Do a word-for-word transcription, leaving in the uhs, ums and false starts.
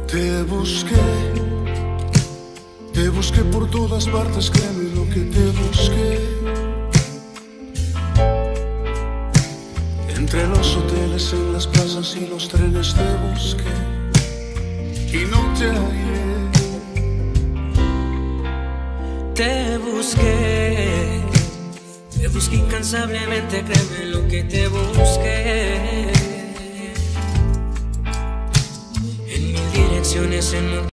Te busqué, te busqué por todas partes, créeme lo que te busqué. Entre los hoteles, en las plazas y los trenes te busqué y no te hallé. Te busqué, te busqué incansablemente, créeme lo que te busqué. En mil direcciones, en